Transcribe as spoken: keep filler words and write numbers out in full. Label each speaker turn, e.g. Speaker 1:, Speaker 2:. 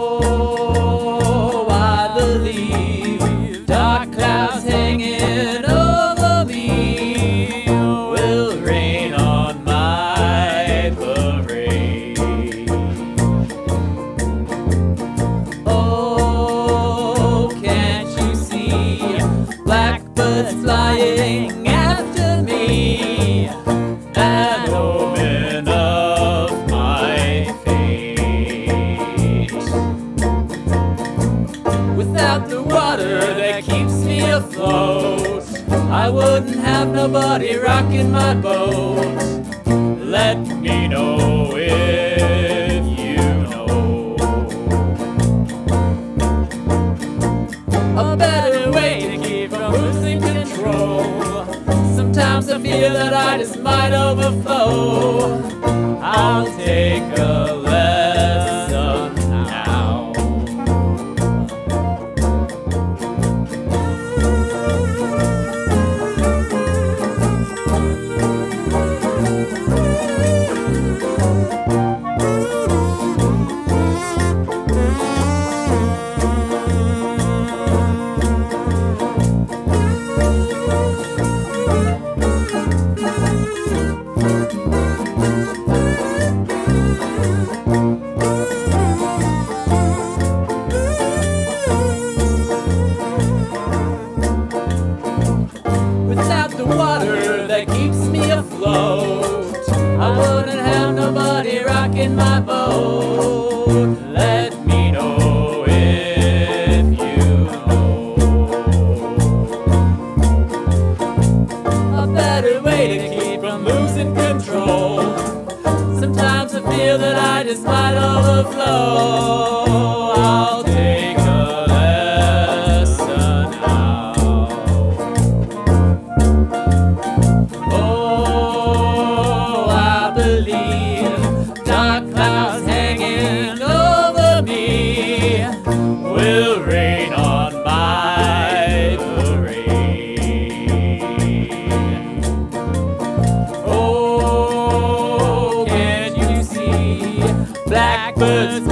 Speaker 1: Oh, I believe dark clouds hanging over me will rain on my parade. Oh, can't you see blackbirds flying after me? An omen of my fate. Without the water that keeps me afloat, I wouldn't have nobody rocking my boat. Let me know if you know a better way to keep from losing control. Sometimes I feel that I just might overflow. I'll take a lesson now. Without the water that keeps me afloat, I wouldn't have nobody rocking my boat. Let me know if you know a better way to keep from losing control. Sometimes I feel that I just might overflow. I'll take a lesson now. Oh, I believe dark clouds hanging over me will rain on my parade. Oh, can't you see blackbirds